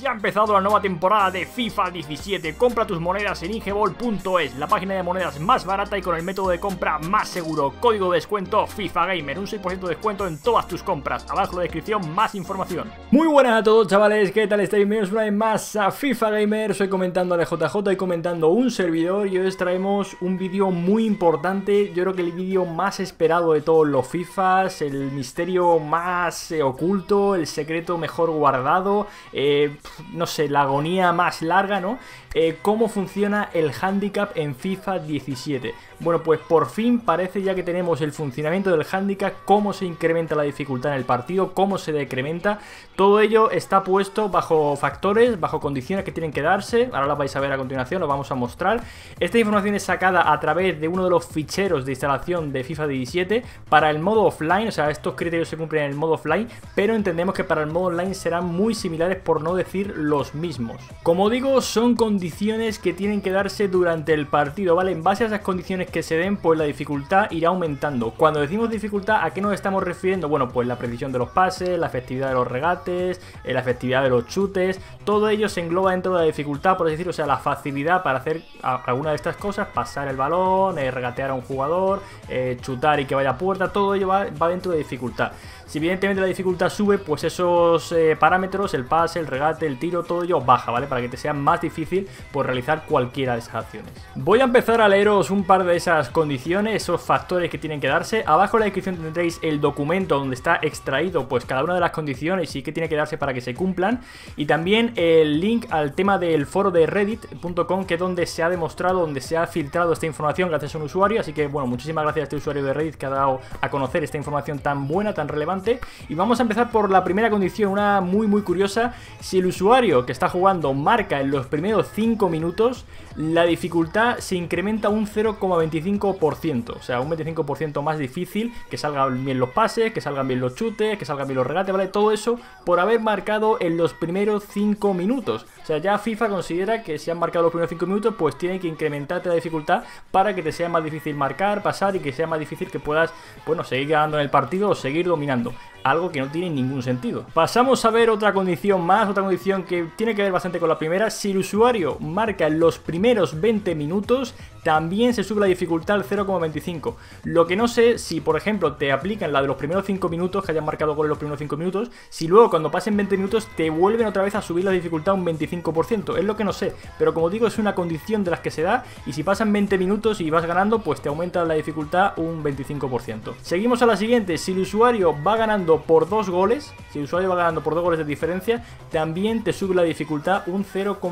Ya ha empezado la nueva temporada de FIFA 17. Compra tus monedas en ingebol.es, la página de monedas más barata y con el método de compra más seguro. Código de descuento FIFA Gamer, un 6% de descuento en todas tus compras. Abajo en la descripción más información. Muy buenas a todos, chavales, ¿qué tal estáis? Bienvenidos una vez más a FIFA Gamer. Soy comentando a JJ y comentando un servidor, y hoy os traemos un vídeo muy importante. Yo creo que el vídeo más esperado de todos los FIFAs, el misterio más oculto, el secreto mejor guardado, no sé, la agonía más larga, ¿no? Cómo funciona el handicap en FIFA 17. Bueno, pues por fin parece ya que tenemos el funcionamiento del handicap, cómo se incrementa la dificultad en el partido, cómo se decrementa. Todo ello está puesto bajo factores, bajo condiciones que tienen que darse. Ahora las vais a ver a continuación, lo vamos a mostrar. Esta información es sacada a través de uno de los ficheros de instalación de FIFA 17 para el modo offline. O sea, estos criterios se cumplen en el modo offline, pero entendemos que para el modo online serán muy similares, por no decir los mismos. Como digo, son condiciones que tienen que darse durante el partido, ¿vale? En base a esas condiciones que se den, pues la dificultad irá aumentando. Cuando decimos dificultad, ¿a qué nos estamos refiriendo? Bueno, pues la precisión de los pases, la efectividad de los regates, la efectividad de los chutes, todo ello se engloba dentro de la dificultad, por decir, o sea, la facilidad para hacer alguna de estas cosas, pasar el balón, regatear a un jugador, chutar y que vaya a puerta, todo ello va dentro de dificultad. Si evidentemente la dificultad sube, pues esos parámetros, el pase, el regate, el tiro, todo ello baja, ¿vale? Para que te sea más difícil pues realizar cualquiera de esas acciones. Voy a empezar a leeros un par de esas condiciones, esos factores que tienen que darse. Abajo en la descripción tendréis el documento donde está extraído pues cada una de las condiciones y qué tiene que darse para que se cumplan. Y también el link al tema del foro de reddit.com, que es donde se ha demostrado, donde se ha filtrado esta información gracias a un usuario. Así que bueno, muchísimas gracias a este usuario de Reddit que ha dado a conocer esta información tan buena, tan relevante. Y vamos a empezar por la primera condición, una muy curiosa. Si el usuario que está jugando marca en los primeros 5 minutos, la dificultad se incrementa un 0,25%, o sea, un 25% más difícil, que salgan bien los pases, que salgan bien los chutes, que salgan bien los regates, ¿vale? Todo eso por haber marcado en los primeros 5 minutos. O sea, ya FIFA considera que si han marcado los primeros 5 minutos, pues tiene que incrementarte la dificultad para que te sea más difícil marcar, pasar y que sea más difícil que puedas, bueno, seguir ganando en el partido o seguir dominando. Algo que no tiene ningún sentido. Pasamos a ver otra condición más, otra condición que tiene que ver bastante con la primera. Si el usuario marca en los primeros 20 minutos, también se sube la dificultad al 0,25. Lo que no sé, si por ejemplo te aplican la de los primeros 5 minutos, que hayan marcado gol en los primeros 5 minutos, si luego cuando pasen 20 minutos te vuelven otra vez a subir la dificultad un 25%. Es lo que no sé, pero como digo, es una condición de las que se da, y si pasan 20 minutos y vas ganando, pues te aumenta la dificultad un 25%. Seguimos a la siguiente. Si el usuario va ganando por 2 goles, si el usuario va ganando por 2 goles de diferencia, también te sube la dificultad un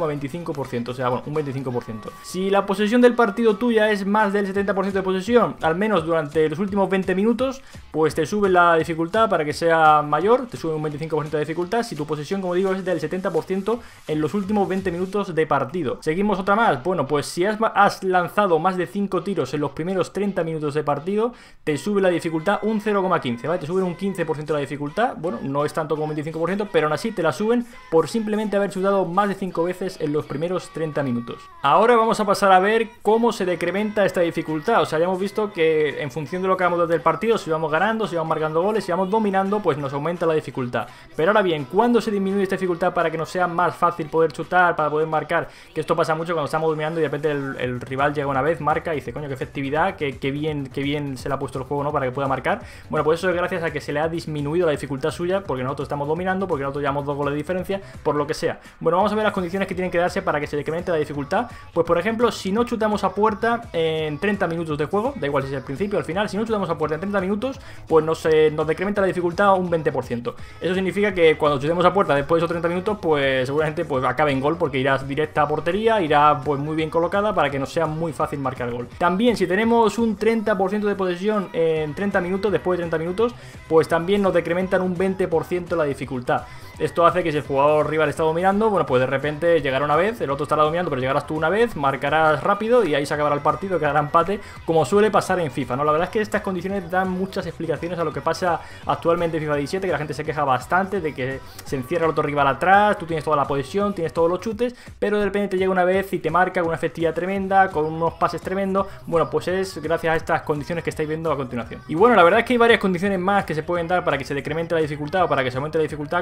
0,25%, o sea, bueno, un 25%. Si la posesión del partido tuya es más del 70% de posesión, al menos durante los últimos 20 minutos, pues te sube la dificultad para que sea mayor, te sube un 25% de dificultad si tu posesión, como digo, es del 70% en los últimos 20 minutos de partido. Seguimos otra más. Bueno, pues si has lanzado más de 5 tiros en los primeros 30 minutos de partido, te sube la dificultad un 0,15, ¿vale? Te suben un 15% de la dificultad. Bueno, no es tanto como un 25%, pero aún así te la suben por simplemente haber chutado más de 5 veces en los primeros 30 minutos. Ahora vamos a pasar a ver cómo se decrementa esta dificultad. O sea, ya hemos visto que en función de lo que hagamos desde el partido, si vamos ganando, si vamos marcando goles, si vamos dominando, pues nos aumenta la dificultad. Pero ahora bien, ¿cuándo se disminuye esta dificultad para que nos sea más fácil poder chutar, para poder marcar? Que esto pasa mucho cuando estamos dominando y de repente el rival llega una vez, marca y dice, coño, qué efectividad, qué bien se le ha puesto el juego, ¿no? Para que pueda marcar. Bueno, pues eso es gracias a que se le ha disminuido la dificultad suya, porque nosotros estamos dominando, porque nosotros llevamos 2 goles de diferencia, por lo que sea. Bueno, vamos a ver las condiciones que tienen que darse para que se decremente la dificultad. Pues por ejemplo, si no chutamos a puerta en 30 minutos de juego, da igual si es el principio o al final, si no chutamos a puerta en 30 minutos, pues nos decrementa la dificultad un 20%. Eso significa que cuando chutemos a puerta después de esos 30 minutos, pues seguramente pues acabe en gol, porque irás directa a portería, irá pues muy bien colocada para que nos sea muy fácil marcar gol. También si tenemos un 30% de posesión en 30 minutos, después de 30 minutos, pues también nos decrementan un 20% la dificultad. Esto hace que si el jugador rival está dominando, bueno, pues de repente llegará una vez, el otro estará dominando, pero llegarás tú una vez, marcarás rápido y ahí se acabará el partido, quedará empate, como suele pasar en FIFA, ¿no? La verdad es que estas condiciones dan muchas explicaciones a lo que pasa actualmente en FIFA 17, que la gente se queja bastante de que se encierra el otro rival atrás, tú tienes toda la posesión, tienes todos los chutes, pero de repente te llega una vez y te marca con una efectividad tremenda, con unos pases tremendos. Bueno, pues es gracias a estas condiciones que estáis viendo a continuación. Y bueno, la verdad es que hay varias condiciones más que se pueden dar para que se decremente la dificultad o para que se aumente la dificultad, como digo abajo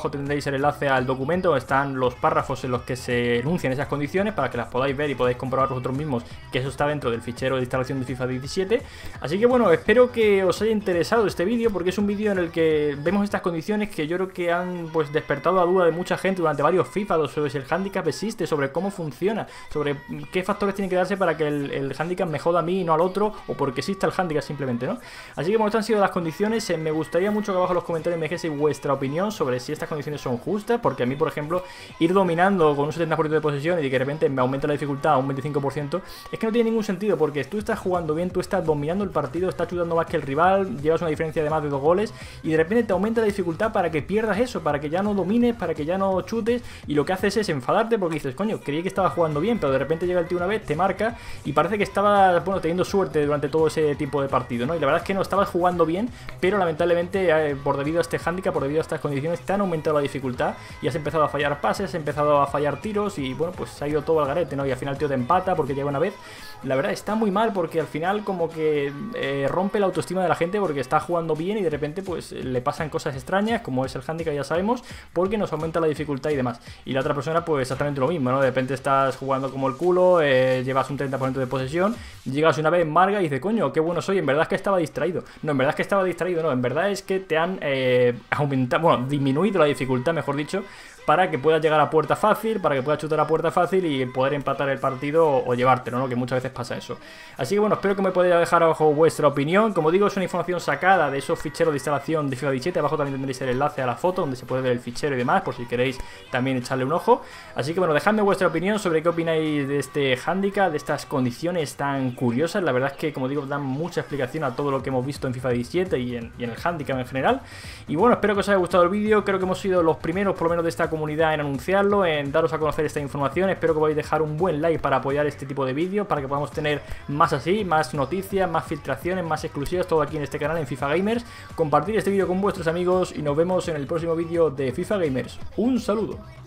abajo tendréis el enlace al documento donde están los párrafos en los que se enuncian esas condiciones para que las podáis ver y podáis comprobar vosotros mismos que eso está dentro del fichero de instalación de FIFA 17. Así que bueno, espero que os haya interesado este vídeo, porque es un vídeo en el que vemos estas condiciones que yo creo que han pues despertado la duda de mucha gente durante varios FIFA sobre si el handicap existe, sobre cómo funciona, sobre qué factores tienen que darse para que el handicap me joda a mí y no al otro, o porque exista el handicap simplemente, ¿no? Así que bueno, estas han sido las condiciones. Me gustaría mucho que abajo en los comentarios me dijese vuestra opinión sobre si estas condiciones son justas, porque a mí, por ejemplo, ir dominando con un 70% de posesión y de que de repente me aumenta la dificultad a un 25%, es que no tiene ningún sentido, porque tú estás jugando bien, tú estás dominando el partido, estás chutando más que el rival, llevas una diferencia de más de 2 goles y de repente te aumenta la dificultad para que pierdas eso, para que ya no domines, para que ya no chutes, y lo que haces es enfadarte porque dices, coño, creí que estaba jugando bien, pero de repente llega el tío una vez, te marca y parece que estaba, bueno, teniendo suerte durante todo ese tipo de partido, ¿no? Y la verdad es que no estabas jugando bien, pero lamentablemente por debido a este handicap, por debido a estas condiciones, te han aumentado la dificultad y has empezado a fallar pases, has empezado a fallar tiros y bueno, pues se ha ido todo al garete, ¿no? Y al final el tío te empata porque llega una vez. La verdad está muy mal, porque al final como que rompe la autoestima de la gente porque está jugando bien y de repente pues le pasan cosas extrañas, como es el handicap, ya sabemos, porque nos aumenta la dificultad y demás. Y la otra persona pues exactamente lo mismo, ¿no? De repente estás jugando como el culo, llevas un 30% de posesión, llegas una vez, marga y dices, coño, qué bueno soy, en verdad es que estaba distraído. No, en verdad es que estaba distraído, no, en verdad es que te han aumentado, bueno, disminuido la dificultad, mejor dicho, para que puedas llegar a puerta fácil, para que puedas chutar a puerta fácil y poder empatar el partido o llevártelo, ¿no? Que muchas veces pasa eso. Así que bueno, espero que me podáis dejar abajo vuestra opinión. Como digo, es una información sacada de esos ficheros de instalación de FIFA 17. Abajo también tendréis el enlace a la foto donde se puede ver el fichero y demás, por si queréis también echarle un ojo. Así que bueno, dejadme vuestra opinión sobre qué opináis de este handicap, de estas condiciones tan curiosas. La verdad es que, como digo, dan mucha explicación a todo lo que hemos visto en FIFA 17 y en el handicap en general. Y bueno, espero que os haya gustado el vídeo. Creo que hemos sido los primeros, por lo menos de esta comunidad, en anunciarlo, en daros a conocer esta información. Espero que podáis dejar un buen like para apoyar este tipo de vídeos, para que podamos tener más así, más noticias, más filtraciones, más exclusivas, todo aquí en este canal, en FIFA Gamers. Compartir este vídeo con vuestros amigos y nos vemos en el próximo vídeo de FIFA Gamers. Un saludo.